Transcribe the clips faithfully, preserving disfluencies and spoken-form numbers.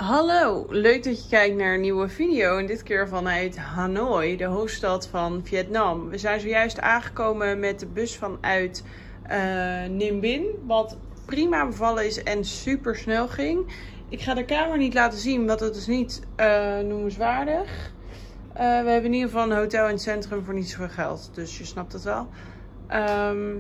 Hallo, leuk dat je kijkt naar een nieuwe video en dit keer vanuit Hanoi, de hoofdstad van Vietnam. We zijn zojuist aangekomen met de bus vanuit uh, Ninh Binh, wat prima bevallen is en super snel ging. Ik ga de kamer niet laten zien, want het is niet uh, noemenswaardig. Uh, we hebben in ieder geval een hotel in het centrum voor niet zoveel geld, dus je snapt het wel. Um...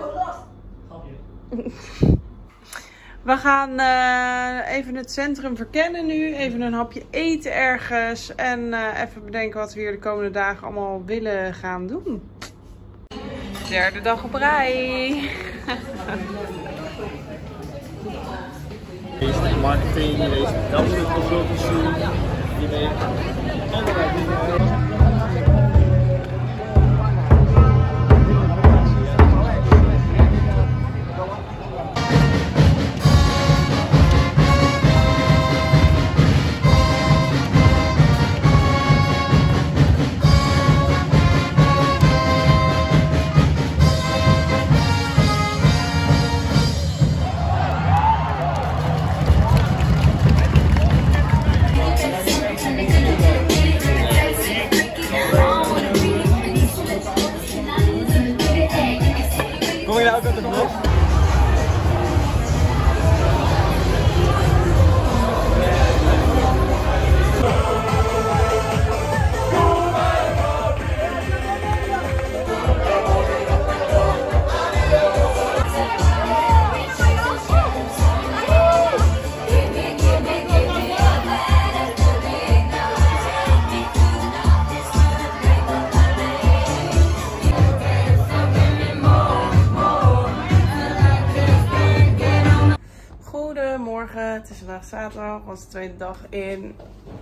We gaan uh, even het centrum verkennen nu. Even een hapje eten ergens. En uh, even bedenken wat we hier de komende dagen allemaal willen gaan doen. Derde dag op rij. Deze marketing, deze management consultancy. Die ben je allerlei dingen. Kom je nou ook uit de vlog? Goedemorgen, het is vandaag zaterdag, onze tweede dag in...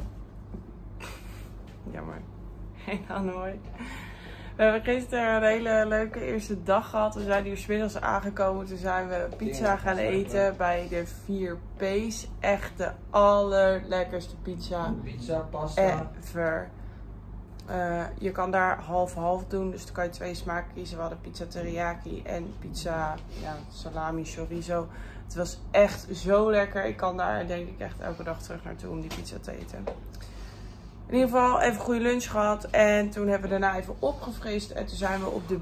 Jammer, in Hanoi. We hebben gisteren een hele leuke eerste dag gehad. We zijn hier 's middags aangekomen, toen zijn we pizza gaan eten bij de vier P's. Echt de allerlekkerste pizza, Pizza, pasta. ever. Uh, je kan daar half-half doen, dus dan kan je twee smaken kiezen. We hadden pizza teriyaki en pizza ja, salami chorizo. Het was echt zo lekker. Ik kan daar denk ik echt elke dag terug naartoe om die pizza te eten. In ieder geval even een goede lunch gehad. En toen hebben we daarna even opgefrist. En toen zijn we op de...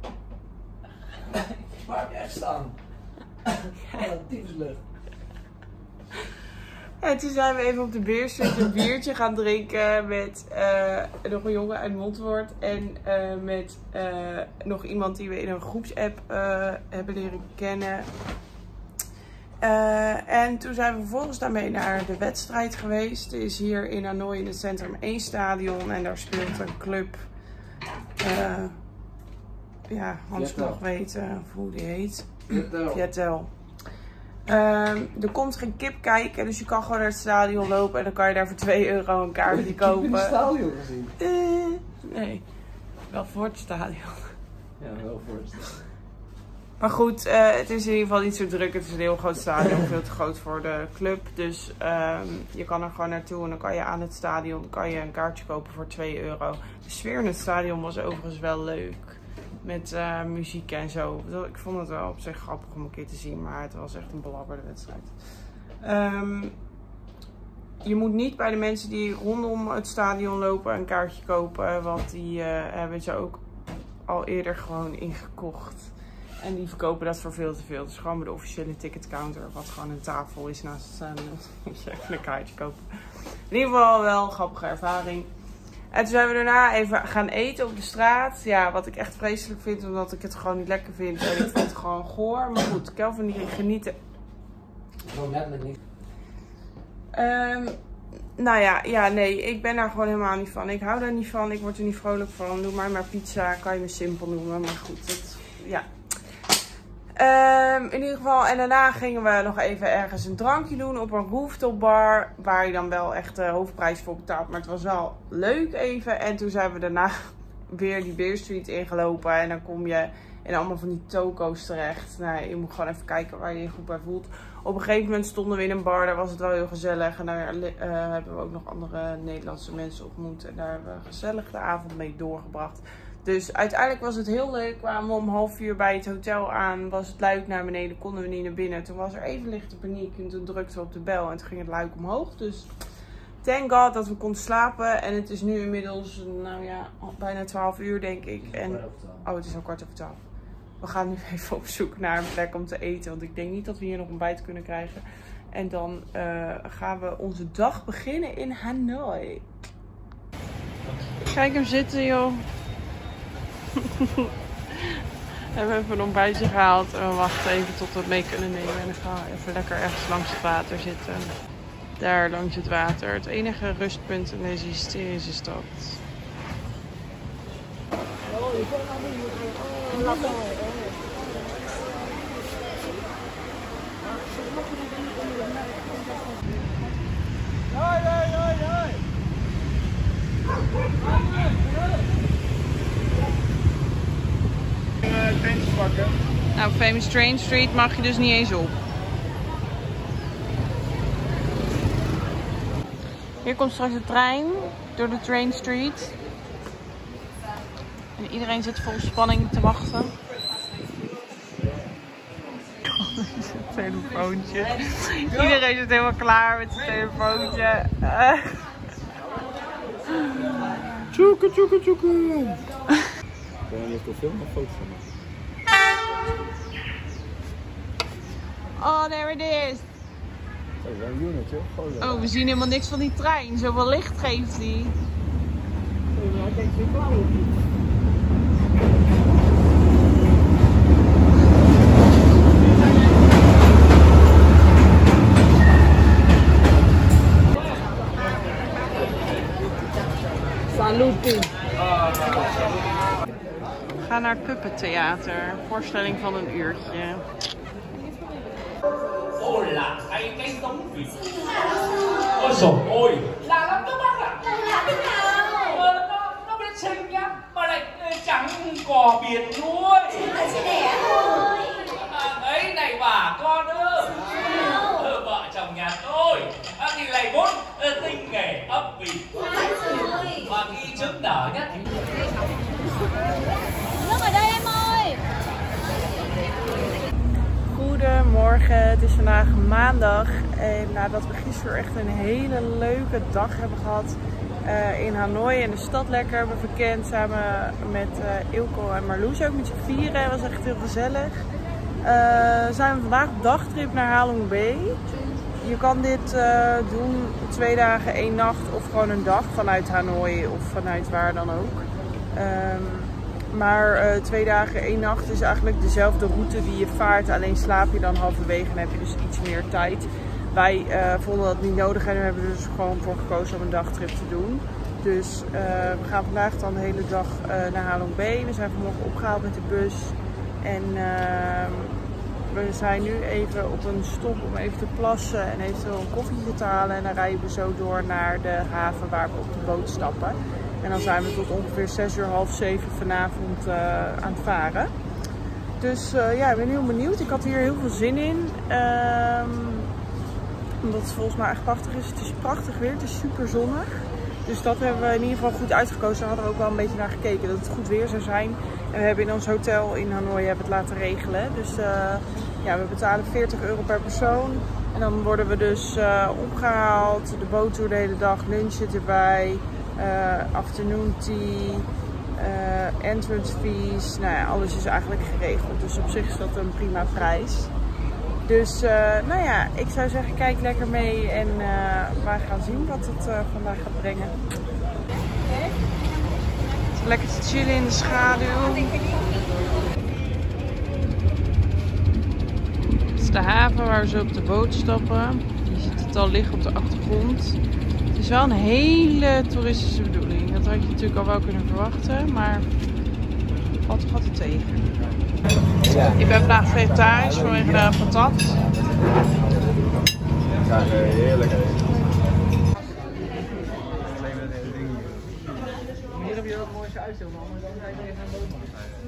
Waar heb je echt staan? Ja, tyfuslucht. En toen zijn we even op de Beerstreet een biertje gaan drinken met uh, nog een jongen uit Montwoord. En uh, met uh, nog iemand die we in een groepsapp uh, hebben leren kennen. Uh, en toen zijn we vervolgens daarmee naar de wedstrijd geweest. Er is hier in Hanoi in het centrum één stadion en daar speelt een club. Uh, ja, Hans mag weten hoe die heet. Vietel. Vietel. Uh, er komt geen kip kijken, dus je kan gewoon naar het stadion lopen en dan kan je daar voor twee euro een kaartje kopen. Heb je het stadion gezien? Uh, nee, wel voor het stadion. Ja, wel voor het stadion. Maar goed, uh, het is in ieder geval niet zo druk. Het is een heel groot stadion, veel te groot voor de club. Dus um, je kan er gewoon naartoe en dan kan je aan het stadion kan je een kaartje kopen voor twee euro. De sfeer in het stadion was overigens wel leuk. Met uh, muziek en zo. Ik vond het wel op zich grappig om een keer te zien, maar het was echt een belabberde wedstrijd. Um, je moet niet bij de mensen die rondom het stadion lopen een kaartje kopen, want die uh, hebben ze ook al eerder gewoon ingekocht. En die verkopen dat voor veel te veel. Dus gewoon bij de officiële ticketcounter, wat gewoon een tafel is naast het stadion, moet je even een kaartje kopen. In ieder geval wel een grappige ervaring. En toen zijn we daarna even gaan eten op de straat. Ja, wat ik echt vreselijk vind, omdat ik het gewoon niet lekker vind. En ik vind het gewoon goor. Maar goed, Kelvin die genieten. Zo letterlijk niet. Um, nou ja, ja, nee, ik ben daar gewoon helemaal niet van. Ik hou daar niet van, ik word er niet vrolijk van. Doe maar maar pizza, kan je me simpel noemen. Maar goed, het, ja. Um, in ieder geval, en daarna gingen we nog even ergens een drankje doen op een rooftop bar. Waar je dan wel echt de hoofdprijs voor betaalt. Maar het was wel leuk even. En toen zijn we daarna weer die Beerstreet ingelopen. En dan kom je in allemaal van die toko's terecht. Nou, je moet gewoon even kijken waar je je goed bij voelt. Op een gegeven moment stonden we in een bar. Daar was het wel heel gezellig. En daar uh, hebben we ook nog andere Nederlandse mensen ontmoet. En daar hebben we gezellig de avond mee doorgebracht. Dus uiteindelijk was het heel leuk. Kwamen we om half vier bij het hotel aan. Was het luik naar beneden. Konden we niet naar binnen. Toen was er even lichte paniek. En toen drukten we op de bel. En toen ging het luik omhoog. Dus thank god dat we konden slapen. En het is nu inmiddels, nou ja, bijna twaalf uur denk ik. En, oh, het is al kwart over twaalf. We gaan nu even op zoek naar een plek om te eten. Want ik denk niet dat we hier nog ontbijt kunnen krijgen. En dan uh, gaan we onze dag beginnen in Hanoi. Kijk hem zitten, joh. We hebben even een ontbijtje gehaald. En we wachten even tot we het mee kunnen nemen. En dan gaan we even lekker ergens langs het water zitten. Daar langs het water. Het enige rustpunt in deze hysterische stad. Nou, Famous Train Street mag je dus niet eens op. Hier komt straks de trein door de Train Street. En iedereen zit vol spanning te wachten. Telefoontje. Iedereen zit helemaal klaar met zijn telefoontje. Tjoeke, tjoeke, tjoeke. Kan je niet filmen of foto's van maken? Oh, there it is. Oh, we zien helemaal niks van die trein. Zoveel licht geeft die. Saluti. We gaan naar het Puppet Theater. Voorstelling van een uurtje. Ôi là thấy cái giống vịt. Ôi dồi ôi, lạ lắm các bác ạ. Lạ thế nào? Ờ, nó, nó bên xinh nhá, mà lại chẳng cò biển nuôi. Nó chỉ đẻ thôi. À, đấy này bà con ơi. Ờ, vợ chồng nhà tôi à, thì lại muốn uh, tinh nghề ấp vịt. Và khi trứng nở nhất thì... Nước ở đây em ơi. Goedemorgen, het is vandaag maandag en nadat we gisteren echt een hele leuke dag hebben gehad uh, in Hanoi en de stad lekker hebben verkend samen met uh, Ilko en Marloes, ook met z'n vieren. Het was echt heel gezellig. Uh, zijn we vandaag op dagtrip naar Halong Bay. Je kan dit uh, doen twee dagen, één nacht of gewoon een dag vanuit Hanoi of vanuit waar dan ook. Um, Maar uh, twee dagen, één nacht is eigenlijk dezelfde route die je vaart. Alleen slaap je dan halverwege en heb je dus iets meer tijd. Wij uh, vonden dat niet nodig en we hebben er dus gewoon voor gekozen om een dagtrip te doen. Dus uh, we gaan vandaag dan de hele dag uh, naar Halong Bay. We zijn vanmorgen opgehaald met de bus. En uh, we zijn nu even op een stop om even te plassen en eventueel een koffietje te halen. En dan rijden we zo door naar de haven waar we op de boot stappen. En dan zijn we tot ongeveer zes uur, half zeven vanavond uh, aan het varen. Dus uh, ja, ik ben heel benieuwd. Ik had hier heel veel zin in. Um, omdat het volgens mij echt prachtig is. Het is prachtig weer. Het is super zonnig. Dus dat hebben we in ieder geval goed uitgekozen. Daar hadden we ook wel een beetje naar gekeken. Dat het goed weer zou zijn. En we hebben in ons hotel in Hanoi hebben het laten regelen. Dus uh, ja, we betalen veertig euro per persoon. En dan worden we dus uh, opgehaald. De boottour de hele dag. Lunch zit erbij. Uh, afternoon tea, uh, entrance fees, nou ja, alles is eigenlijk geregeld. Dus op zich is dat een prima prijs. Dus uh, nou ja, ik zou zeggen kijk lekker mee en uh, wij gaan zien wat het uh, vandaag gaat brengen. Lekker te chillen in de schaduw. Dit is de haven waar we zo op de boot stappen. Je ziet het al liggen op de achtergrond. Het is wel een hele toeristische bedoeling. Dat had je natuurlijk al wel kunnen verwachten, maar valt toch altijd tegen. Ja. Ik ben vandaag vegetarisch vanwege de patat. Ja, heerlijk. Hier heb je ook mooi zijn uitzicht, maar dan ga je even aan de boom.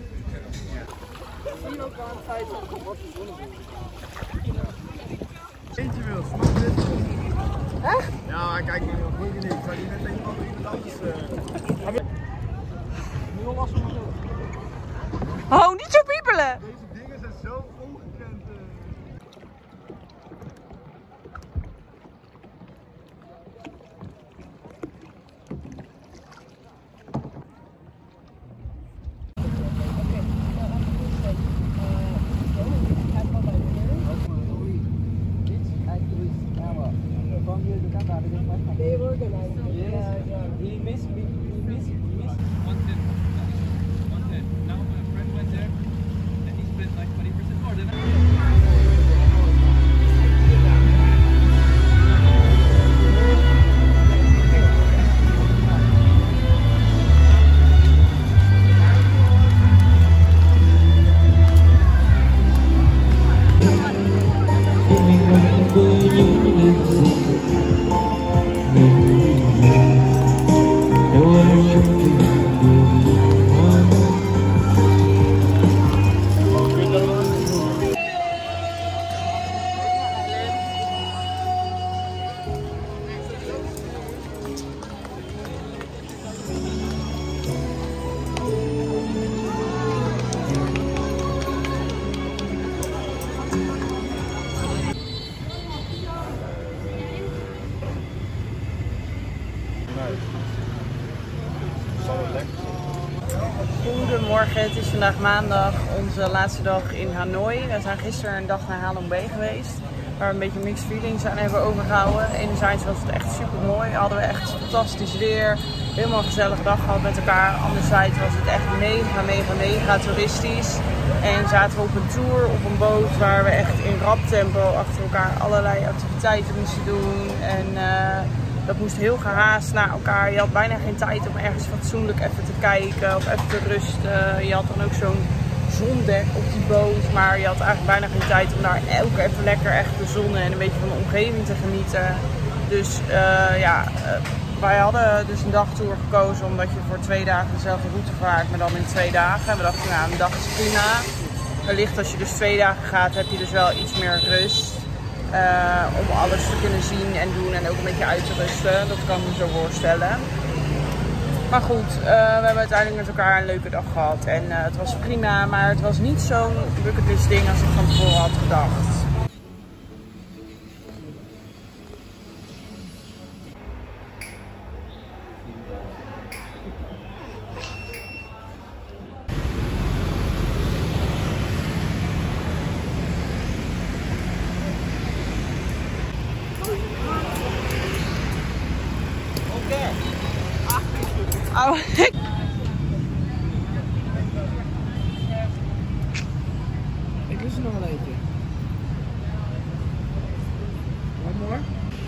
Zie je ook aan het feit dat het wordt Eentje wil, snap je dit? Echt? Ja, kijk, ik weet niet. Ik zou niet met iemand anders. Uh... Nu al last van mijn They organize it. Yes. Yeah, yeah. We miss, we, we miss, we miss. One ten. One ten. Now my friend went there and he spent like twenty percent more than I. Goedemorgen, het is vandaag maandag, onze laatste dag in Hanoi. We zijn gisteren een dag naar Halong Bay geweest, waar we een beetje mixed feelings aan hebben overgehouden. Enerzijds was het echt super mooi, hadden we echt fantastisch weer, helemaal een gezellige dag gehad met elkaar. Anderzijds was het echt mega, mega, mega toeristisch. En zaten we op een tour, op een boot, waar we echt in rap tempo achter elkaar allerlei activiteiten moesten doen. En uh, dat moest heel gehaast naar elkaar. Je had bijna geen tijd om ergens fatsoenlijk even te kijken of even te rusten. Je had dan ook zo'n zondek op die boot, maar je had eigenlijk bijna geen tijd om daar ook even lekker echt de zon en een beetje van de omgeving te genieten. Dus uh, ja, uh, wij hadden dus een dagtour gekozen omdat je voor twee dagen dezelfde route vaart, maar dan in twee dagen. We dachten, nou, een dag is prima. Wellicht als je dus twee dagen gaat, heb je dus wel iets meer rust. Uh, om alles te kunnen zien en doen en ook een beetje uit te rusten. Dat kan ik me zo voorstellen. Maar goed, uh, we hebben uiteindelijk met elkaar een leuke dag gehad. En uh, het was prima, maar het was niet zo'n bucketlist ding als ik van tevoren had gedacht. Oh, ik... Ik lust er nog een eentje. Wat more?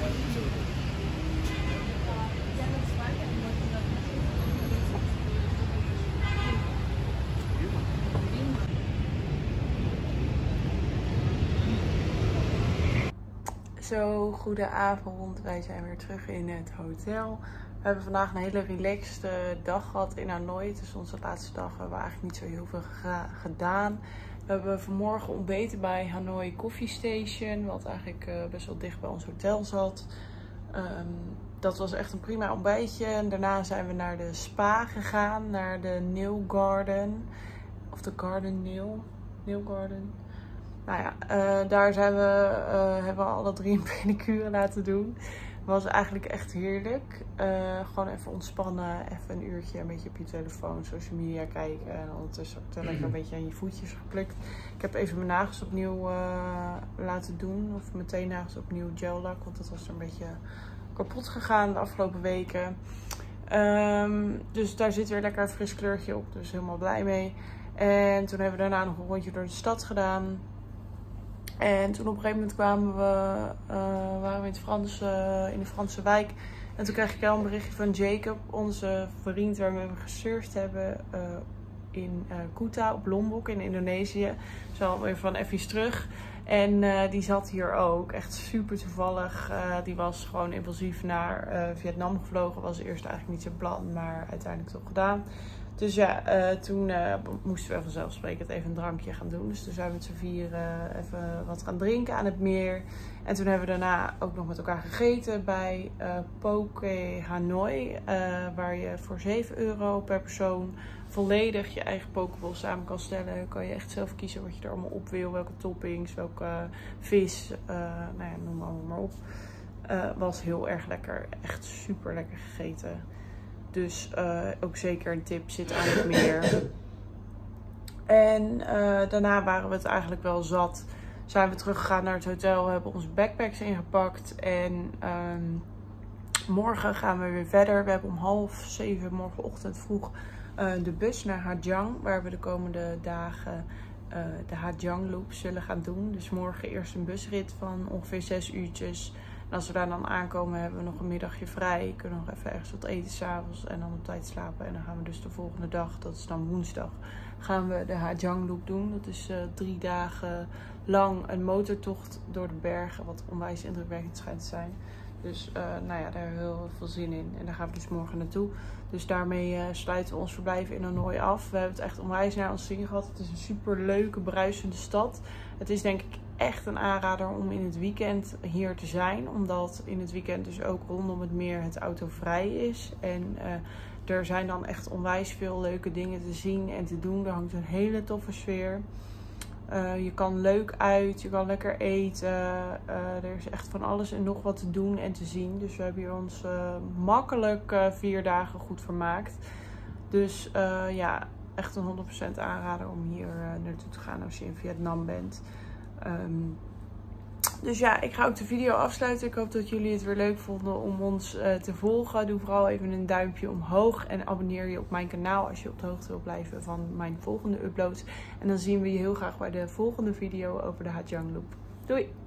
Zo, goedenavond. Wij zijn weer terug in het hotel. We hebben vandaag een hele relaxed dag gehad in Hanoi. Het is onze laatste dag. We hebben eigenlijk niet zo heel veel gedaan. We hebben vanmorgen ontbeten bij Hanoi Coffee Station. Wat eigenlijk uh, best wel dicht bij ons hotel zat. Um, dat was echt een prima ontbijtje. En daarna zijn we naar de spa gegaan. Naar de Nail Garden. Of de Garden Nail. Nail Garden. Nou ja, uh, daar zijn we, uh, hebben we alle drie een pedicure laten doen. Was eigenlijk echt heerlijk. Uh, gewoon even ontspannen, even een uurtje een beetje op je telefoon, social media kijken. En ondertussen ook lekker een beetje aan je voetjes geplukt. Ik heb even mijn nagels opnieuw uh, laten doen. Of mijn teennagels opnieuw gel lak. Want dat was er een beetje kapot gegaan de afgelopen weken. Um, dus daar zit weer lekker een fris kleurtje op. Dus helemaal blij mee. En toen hebben we daarna nog een rondje door de stad gedaan. En toen op een gegeven moment kwamen we, uh, waren we in, het Frans, uh, in de Franse wijk. En toen kreeg ik wel een berichtje van Jacob, onze vriend waarmee we gesurfd hebben uh, in uh, Kuta op Lombok in Indonesië. Zo alweer van even terug. En uh, die zat hier ook, echt super toevallig. Uh, die was gewoon impulsief naar uh, Vietnam gevlogen. Was eerst eigenlijk niet zijn plan, maar uiteindelijk toch gedaan. Dus ja, uh, toen uh, moesten we vanzelfsprekend even een drankje gaan doen. Dus toen zijn we met z'n vier uh, even wat gaan drinken aan het meer. En toen hebben we daarna ook nog met elkaar gegeten bij uh, Poke Hanoi. Uh, waar je voor zeven euro per persoon volledig je eigen pokeball samen kan stellen. Kan je echt zelf kiezen wat je er allemaal op wil. Welke toppings, welke uh, vis, uh, nou ja, noem allemaal maar op. Uh, was heel erg lekker. Echt super lekker gegeten. Dus uh, ook zeker een tip, zit aan het meer. En uh, daarna waren we het eigenlijk wel zat. Zijn we teruggegaan naar het hotel, hebben onze backpacks ingepakt. En um, morgen gaan we weer verder. We hebben om half zeven morgenochtend vroeg uh, de bus naar Hajang. Waar we de komende dagen uh, de Hajang Loop zullen gaan doen. Dus morgen eerst een busrit van ongeveer zes uurtjes. En als we daar dan aankomen, hebben we nog een middagje vrij. Kunnen nog even ergens wat eten s'avonds en dan op tijd slapen. En dan gaan we dus de volgende dag, dat is dan woensdag, gaan we de Hajang Loop doen. Dat is uh, drie dagen lang een motortocht door de bergen, wat onwijs indrukwekkend schijnt te zijn. Dus uh, nou ja, daar hebben we heel veel zin in. En daar gaan we dus morgen naartoe. Dus daarmee uh, sluiten we ons verblijf in Hanoi af. We hebben het echt onwijs naar ons zin gehad. Het is een super leuke, bruisende stad. Het is denk ik echt een aanrader om in het weekend hier te zijn. Omdat in het weekend dus ook rondom het meer het autovrij is. En uh, er zijn dan echt onwijs veel leuke dingen te zien en te doen. Er hangt een hele toffe sfeer. Uh, je kan leuk uit, je kan lekker eten. Uh, er is echt van alles en nog wat te doen en te zien. Dus we hebben hier ons uh, makkelijk uh, vier dagen goed vermaakt. Dus uh, ja, echt een honderd procent aanrader om hier uh, naartoe te gaan als je in Vietnam bent. Um, dus ja, ik ga ook de video afsluiten. Ik hoop dat jullie het weer leuk vonden om ons uh, te volgen. Doe vooral even een duimpje omhoog en abonneer je op mijn kanaal als je op de hoogte wil blijven van mijn volgende uploads. En dan zien we je heel graag bij de volgende video over de Hajang Loop. Doei!